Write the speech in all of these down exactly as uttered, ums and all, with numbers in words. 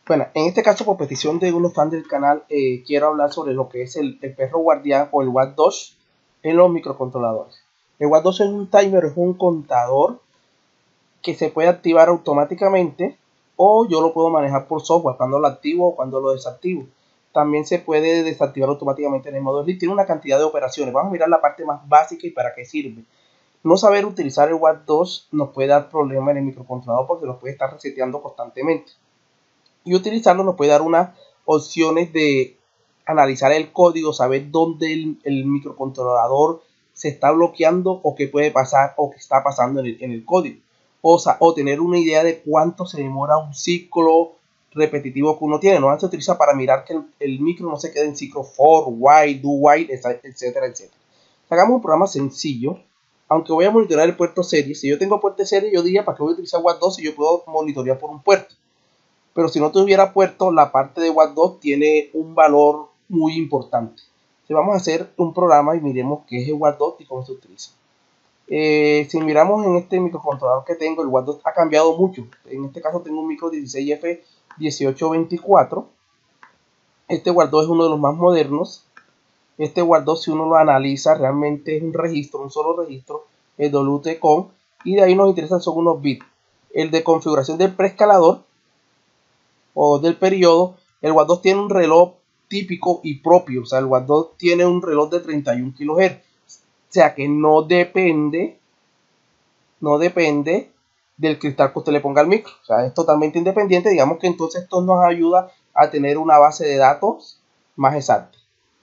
Bueno, en este caso, por petición de unos fans del canal, eh, quiero hablar sobre lo que es el, el perro guardián o el watchdog en los microcontroladores. El watchdog es un timer, es un contador que se puede activar automáticamente o yo lo puedo manejar por software cuando lo activo o cuando lo desactivo. También se puede desactivar automáticamente en el modo sleep. Tiene una cantidad de operaciones. Vamos a mirar la parte más básica y para qué sirve. No saber utilizar el watchdog nos puede dar problemas en el microcontrolador porque lo puede estar reseteando constantemente. Y utilizarlo nos puede dar unas opciones de analizar el código, saber dónde el, el microcontrolador se está bloqueando o qué puede pasar o qué está pasando en el, en el código. O, sea, o tener una idea de cuánto se demora un ciclo repetitivo que uno tiene. No se utiliza para mirar que el, el micro no se quede en ciclo for, while, do while, etcétera, etcétera. Hagamos un programa sencillo. Aunque voy a monitorear el puerto serie, si yo tengo puerto serie, yo diría para qué voy a utilizar watchdog si yo puedo monitorear por un puerto. Pero si no tuviera puerto, la parte de watchdog tiene un valor muy importante. Entonces vamos a hacer un programa y miremos qué es el watchdog y cómo se utiliza. Eh, si miramos en este microcontrolador que tengo, el watchdog ha cambiado mucho. En este caso tengo un micro dieciséis F dieciocho veinticuatro. Este watchdog es uno de los más modernos. Este watchdog, si uno lo analiza, realmente es un registro, un solo registro, el W T con, y de ahí nos interesan son unos bits. El de configuración del preescalador o del periodo. El watchdog tiene un reloj típico y propio, o sea, el watchdog tiene un reloj de treinta y un kilohertz, o sea que no depende, no depende del cristal que usted le ponga al micro, o sea, es totalmente independiente. Digamos que entonces esto nos ayuda a tener una base de datos más exacta.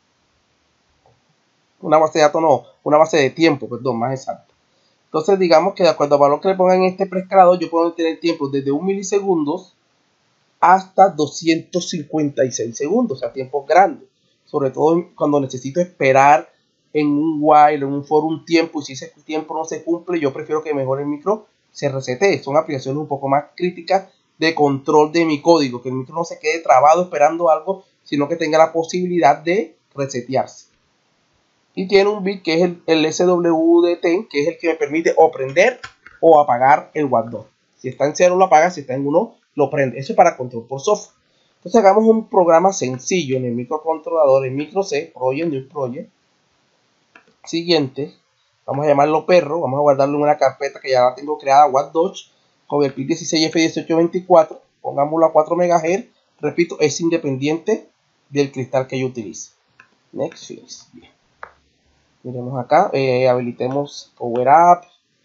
Una base de datos no, una base de tiempo, perdón, más exacta. Entonces digamos que de acuerdo al valor que le pongan en este preescalador, yo puedo tener tiempos desde un milisegundos hasta doscientos cincuenta y seis segundos, o sea, tiempos grandes. Sobre todo cuando necesito esperar en un while, en un for un tiempo, y si ese tiempo no se cumple, yo prefiero que mejor el micro se resete. Son aplicaciones un poco más críticas de control de mi código, que el micro no se quede trabado esperando algo, sino que tenga la posibilidad de resetearse. Y tiene un bit que es el, el S W D T, que es el que me permite o prender o apagar el watchdog. Si está en cero lo apaga, si está en uno lo prende. Eso es para control por software. Entonces hagamos un programa sencillo en el microcontrolador, en micro C, project, new project. Siguiente, vamos a llamarlo perro, vamos a guardarlo en una carpeta que ya la tengo creada, watchdog, con el pin dieciséis F dieciocho veinticuatro, pongámoslo a cuatro megahertz, repito, es independiente del cristal que yo utilice. Next, finish. Bien. Miremos acá, eh, habilitemos Power Up,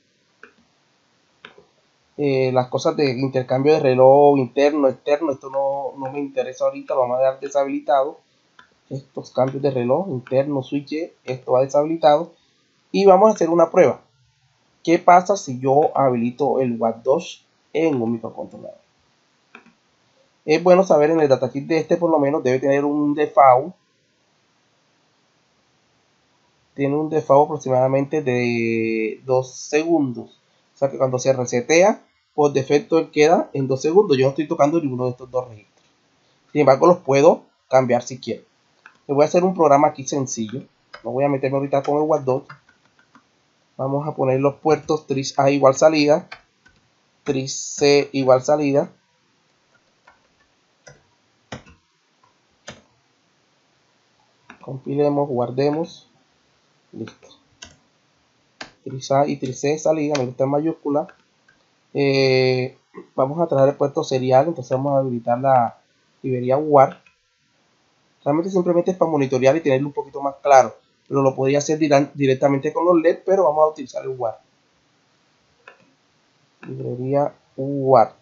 eh, las cosas de intercambio de reloj interno, externo, esto no, no me interesa ahorita, lo vamos a dejar deshabilitado. Estos cambios de reloj interno, switch, esto va deshabilitado. Y vamos a hacer una prueba. ¿Qué pasa si yo habilito el watchdog en un microcontrolador? Es bueno saber en el datakit de este, por lo menos debe tener un default. Tiene un default aproximadamente de dos segundos. O sea que cuando se resetea, por defecto él queda en dos segundos. Yo no estoy tocando ninguno de estos dos registros. Sin embargo, los puedo cambiar si quiero. Le voy a hacer un programa aquí sencillo. No voy a meterme ahorita con el watchdog. Vamos a poner los puertos tris A igual salida, tris C igual salida. Compilemos, guardemos. Listo. tris A y tris C salida, me gusta en mayúscula. Eh, vamos a traer el puerto serial, entonces vamos a habilitar la librería W A R. Realmente simplemente es para monitorear y tenerlo un poquito más claro, pero lo podría hacer directamente con los L E D, pero vamos a utilizar el W A R. Librería W A R.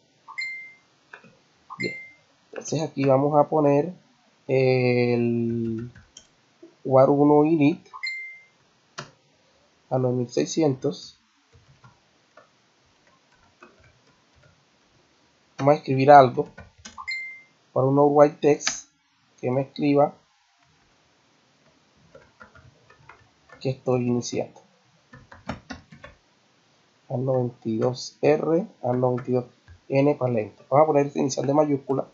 Bien, entonces aquí vamos a poner el W A R uno init a nueve mil seiscientos. Vamos a escribir algo para un white text que me escriba que estoy iniciando. Al noventa y dos R, al noventa y dos N para lento. Vamos a poner este inicial de mayúscula.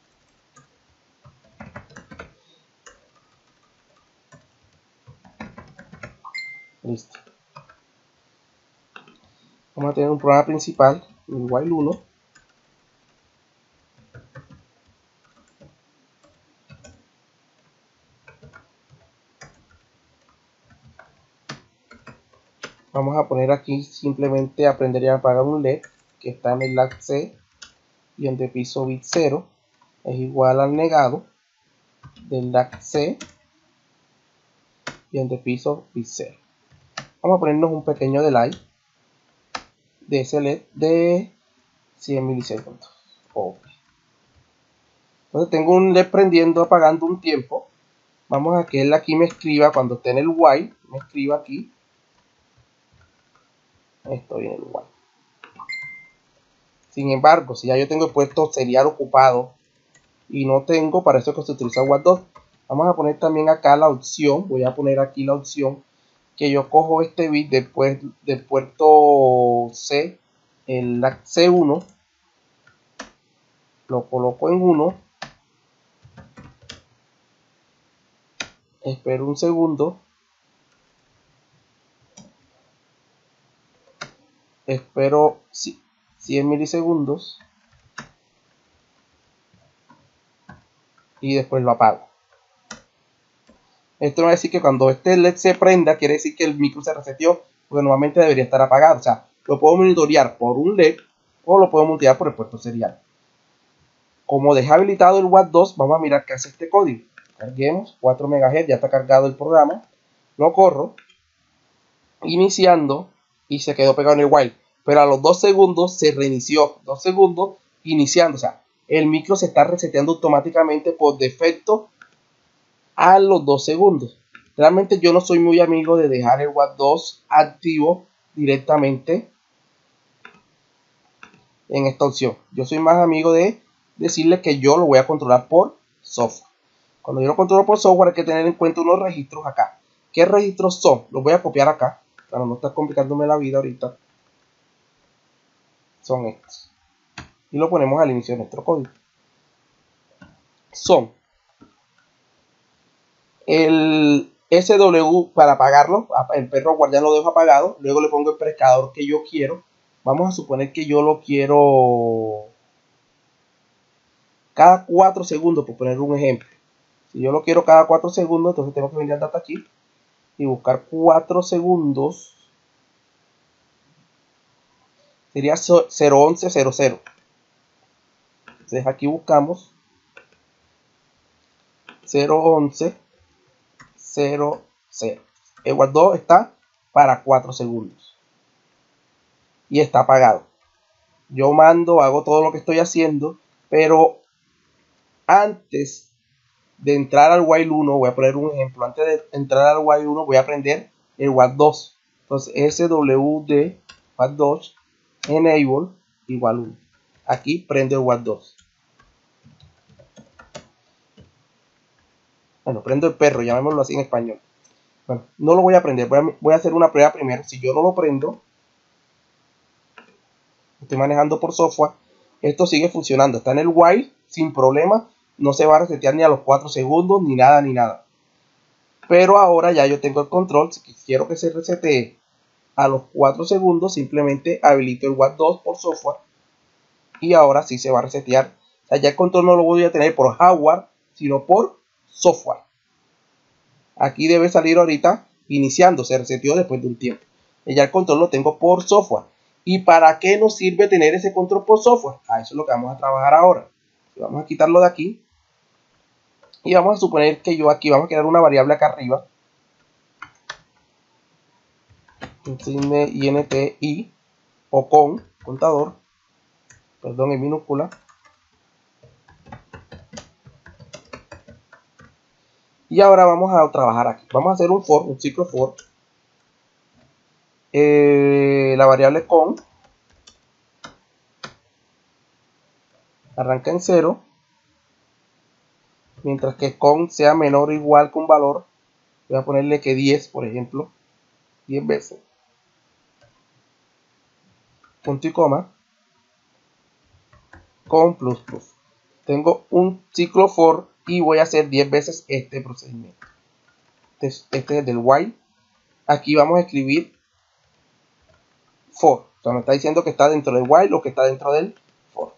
Listo. Vamos a tener un programa principal, el while uno. Vamos a poner aquí simplemente aprender y apagar un L E D que está en el lag C y en de piso bit cero es igual al negado del lag C y en de piso bit cero. Vamos a ponernos un pequeño delay de ese L E D de cien milisegundos. Okay. Entonces tengo un L E D prendiendo, apagando un tiempo. Vamos a que él aquí me escriba cuando esté en el while, me escriba aquí. Estoy en el while. Sin embargo, si ya yo tengo puesto serial ocupado y no tengo, para eso que se utiliza WAD dos. Vamos a poner también acá la opción, voy a poner aquí la opción que yo cojo este bit después del puerto C, el lag C uno, lo coloco en uno, espero un segundo, espero cien milisegundos y después lo apago. Esto no va a decir que cuando este L E D se prenda quiere decir que el micro se reseteó, porque normalmente debería estar apagado. O sea, lo puedo monitorear por un L E D o lo puedo monitorear por el puerto serial. Como dejé habilitado el WAD dos, vamos a mirar qué hace este código. Carguemos, cuatro megahertz, ya está cargado el programa. Lo corro, iniciando, y se quedó pegado en el while. Pero a los dos segundos se reinició, dos segundos iniciando. O sea, el micro se está reseteando automáticamente por defecto a los dos segundos. Realmente yo no soy muy amigo de dejar el WAD dos activo directamente en esta opción. Yo soy más amigo de decirle que yo lo voy a controlar por software. Cuando yo lo controlo por software hay que tener en cuenta unos registros acá. ¿Qué registros son? Los voy a copiar acá para no estar complicándome la vida ahorita. Son estos. Y lo ponemos al inicio de nuestro código. Son el S W para apagarlo. El perro guardián lo dejo apagado. Luego le pongo el pescador que yo quiero. Vamos a suponer que yo lo quiero cada cuatro segundos, por poner un ejemplo. Si yo lo quiero cada cuatro segundos, entonces tengo que venir al data aquí y buscar cuatro segundos. Sería cero once cero cero. Entonces aquí buscamos cero once cero cero. El WAD dos está para cuatro segundos y está apagado. Yo mando, hago todo lo que estoy haciendo, pero antes de entrar al while uno, voy a poner un ejemplo, antes de entrar al while uno voy a aprender el WAD dos. Entonces S W D WAD dos enable igual uno. Aquí prende el WAD dos. Bueno, prendo el perro, llamémoslo así en español. Bueno, no lo voy a prender, voy a, voy a hacer una prueba primero. Si yo no lo prendo, estoy manejando por software, esto sigue funcionando, está en el while sin problema, no se va a resetear ni a los cuatro segundos, ni nada, ni nada. Pero ahora ya yo tengo el control, si quiero que se resete a los cuatro segundos, simplemente habilito el WAD dos por software y ahora sí se va a resetear. O sea, ya el control no lo voy a tener por hardware, sino por software. Aquí debe salir ahorita iniciando, se reseteó después de un tiempo. Y ya el control lo tengo por software. ¿Y para qué nos sirve tener ese control por software? Ah, eso es lo que vamos a trabajar ahora. Vamos a quitarlo de aquí. Y vamos a suponer que yo aquí vamos a crear una variable acá arriba. Insigne int i o con contador. Perdón, en minúscula. Y ahora vamos a trabajar aquí. Vamos a hacer un for, un ciclo for. Eh, la variable con arranca en cero. Mientras que con sea menor o igual que un valor. Voy a ponerle que diez, por ejemplo. diez veces. Punto y coma. Con plus plus. Tengo un ciclo for y voy a hacer diez veces este procedimiento. Este, este es el del while. Aquí vamos a escribir for. O sea, me está diciendo que está dentro del while o que está dentro del for.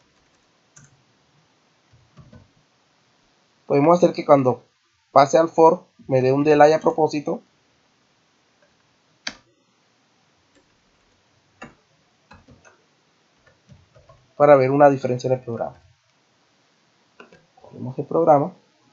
Podemos hacer que cuando pase al for me dé un delay a propósito. para ver una diferencia en el programa. Ponemos el programa.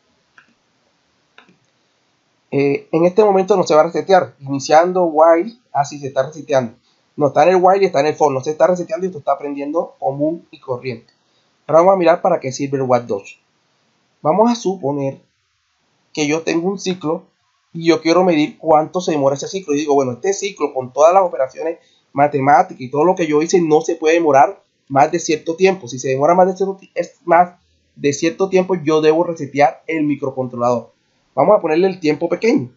Eh, en este momento no se va a resetear. Iniciando while, así se está reseteando. No está en el while y está en el for. No se está reseteando y esto está aprendiendo común y corriente. Ahora vamos a mirar para qué sirve el while dos. Vamos a suponer que yo tengo un ciclo y yo quiero medir cuánto se demora ese ciclo. Y digo, bueno, este ciclo con todas las operaciones matemáticas y todo lo que yo hice no se puede demorar más de cierto tiempo. Si se demora más de cierto, es más de cierto tiempo, yo debo resetear el microcontrolador. Vamos a ponerle el tiempo pequeño.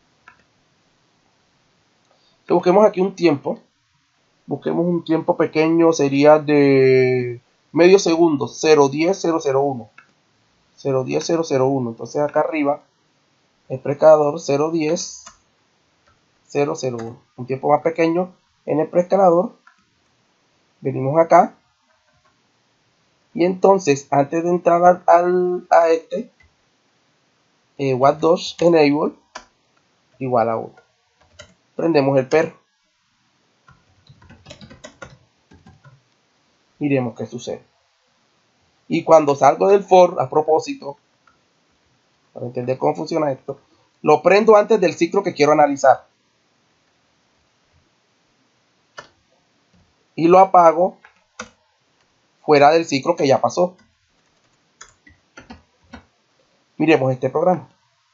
Entonces busquemos aquí un tiempo. Busquemos un tiempo pequeño, sería de medio segundo, cero diez cero cero uno. cero diez cero cero uno. Entonces acá arriba, el preescalador cero diez cero cero uno. Un tiempo más pequeño en el preescalador. Venimos acá. Y entonces, antes de entrar al, al, a este, eh, while dos enable igual a uno. Prendemos el perro. Miremos qué sucede. Y cuando salgo del for, a propósito, para entender cómo funciona esto, lo prendo antes del ciclo que quiero analizar. Y lo apago fuera del ciclo que ya pasó. Miremos este programa.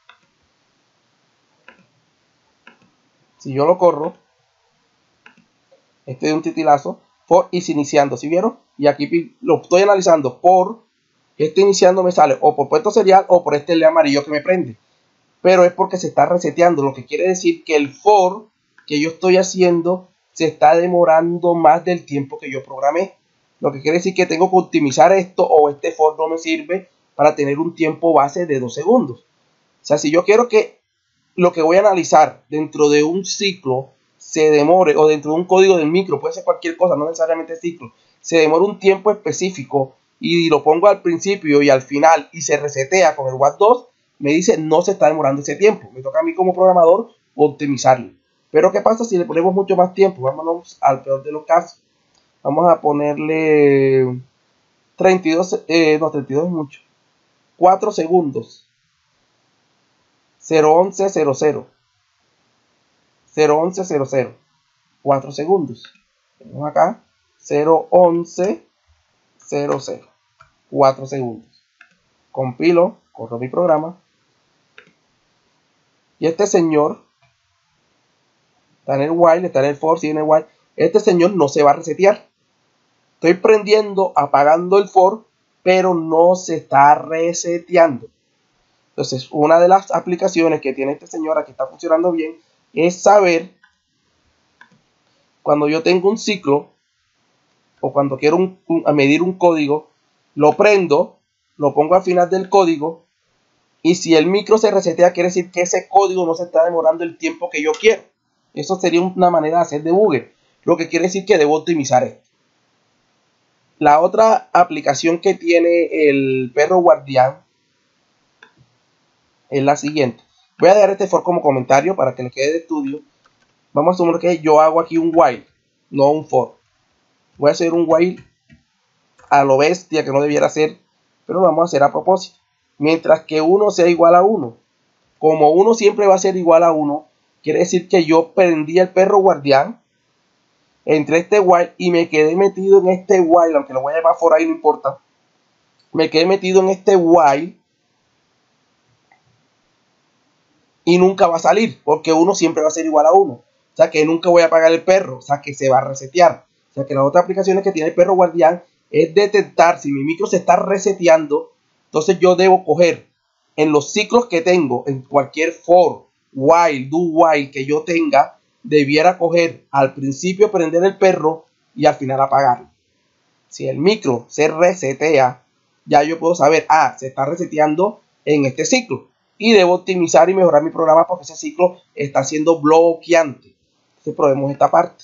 Si yo lo corro, este de un titilazo, for is iniciando, ¿sí vieron? Y aquí lo estoy analizando por este iniciando me sale o por puesto serial o por este L amarillo que me prende. Pero es porque se está reseteando, lo que quiere decir que el for que yo estoy haciendo se está demorando más del tiempo que yo programé. Lo que quiere decir que tengo que optimizar esto o este for no me sirve para tener un tiempo base de dos segundos. O sea, si yo quiero que lo que voy a analizar dentro de un ciclo se demore, o dentro de un código del micro, puede ser cualquier cosa, no necesariamente ciclo, se demora un tiempo específico y lo pongo al principio y al final y se resetea con el while dos, me dice no se está demorando ese tiempo. Me toca a mí como programador optimizarlo. Pero ¿qué pasa si le ponemos mucho más tiempo? Vámonos al peor de los casos. Vamos a ponerle treinta y dos, eh, no, treinta y dos es mucho. cuatro segundos. cero once cero cero. cero once cero cero. cuatro segundos. Tenemos acá cero once cero cero. cuatro segundos. Compilo, corro mi programa. Y este señor está en el while, está en el for, sigue en el while. Este señor no se va a resetear. Estoy prendiendo, apagando el for, pero no se está reseteando. Entonces, una de las aplicaciones que tiene este señor aquí está funcionando bien es saber cuando yo tengo un ciclo o cuando quiero un, un, a medir un código, lo prendo, lo pongo al final del código y si el micro se resetea quiere decir que ese código no se está demorando el tiempo que yo quiero. Eso sería una manera de hacer debugger, lo que quiere decir que debo optimizar esto. La otra aplicación que tiene el perro guardián es la siguiente. Voy a dejar este for como comentario para que le quede de estudio. Vamos a asumir que yo hago aquí un while, no un for. Voy a hacer un while a lo bestia que no debiera ser, pero vamos a hacer a propósito. Mientras que uno sea igual a uno. Como uno siempre va a ser igual a uno, quiere decir que yo prendí el perro guardián, entré a este while y me quedé metido en este while, aunque lo voy a llamar for ahí, no importa. Me quedé metido en este while y nunca va a salir, porque uno siempre va a ser igual a uno. O sea que nunca voy a apagar el perro, o sea que se va a resetear. O sea que las otras aplicaciones que tiene el perro guardián es detectar si mi micro se está reseteando. Entonces yo debo coger en los ciclos que tengo, en cualquier for, while, do while que yo tenga, debiera coger al principio prender el perro y al final apagarlo. Si el micro se resetea, ya yo puedo saber, ah, se está reseteando en este ciclo. Y debo optimizar y mejorar mi programa porque ese ciclo está siendo bloqueante. Entonces probemos esta parte.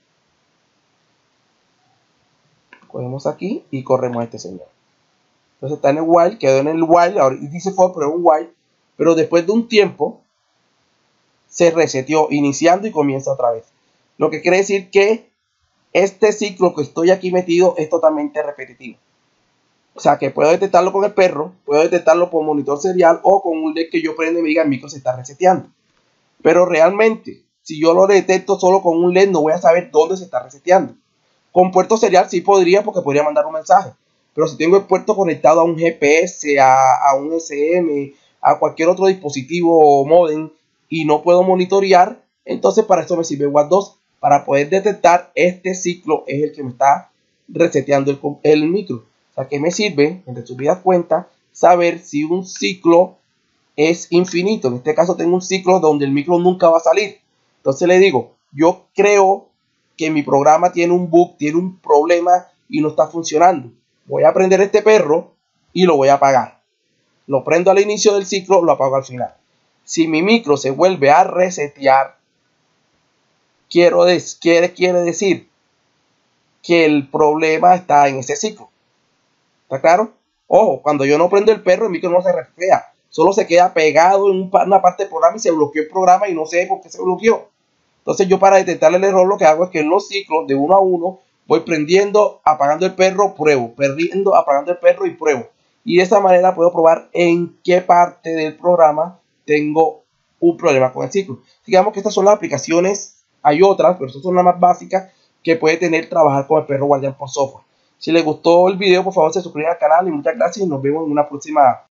Cogemos aquí y corremos a este señor. Entonces está en el while, quedó en el while, ahora dice for, pero es un while. Pero después de un tiempo se reseteó, iniciando y comienza otra vez. Lo que quiere decir que este ciclo que estoy aquí metido es totalmente repetitivo. O sea que puedo detectarlo con el perro, puedo detectarlo por monitor serial o con un L E D que yo prenda y me diga el micro se está reseteando. Pero realmente, si yo lo detecto solo con un L E D, no voy a saber dónde se está reseteando. Con puerto serial sí podría, porque podría mandar un mensaje. Pero si tengo el puerto conectado a un G P S, a, a un S M, a cualquier otro dispositivo o modem y no puedo monitorear, entonces para eso me sirve WAT dos, para poder detectar este ciclo es el que me está reseteando el, el micro. O sea que me sirve, en resumidas cuentas, saber si un ciclo es infinito. En este caso tengo un ciclo donde el micro nunca va a salir. Entonces le digo, yo creo que mi programa tiene un bug, tiene un problema y no está funcionando. Voy a prender este perro y lo voy a apagar. Lo prendo al inicio del ciclo, lo apago al final. Si mi micro se vuelve a resetear, quiero des quiere, quiere decir que el problema está en ese ciclo. ¿Está claro? Ojo, cuando yo no prendo el perro, el micro no se resetea. Solo se queda pegado en una parte del programa y se bloqueó el programa y no sé por qué se bloqueó. Entonces yo, para detectar el error, lo que hago es que en los ciclos de uno a uno voy prendiendo, apagando el perro, pruebo, perdiendo, apagando el perro y pruebo. Y de esa manera puedo probar en qué parte del programa tengo un problema con el ciclo. Digamos que estas son las aplicaciones, hay otras, pero estas son las más básicas que puede tener trabajar con el perro guardián por software. Si les gustó el video, por favor se suscriban al canal y muchas gracias y nos vemos en una próxima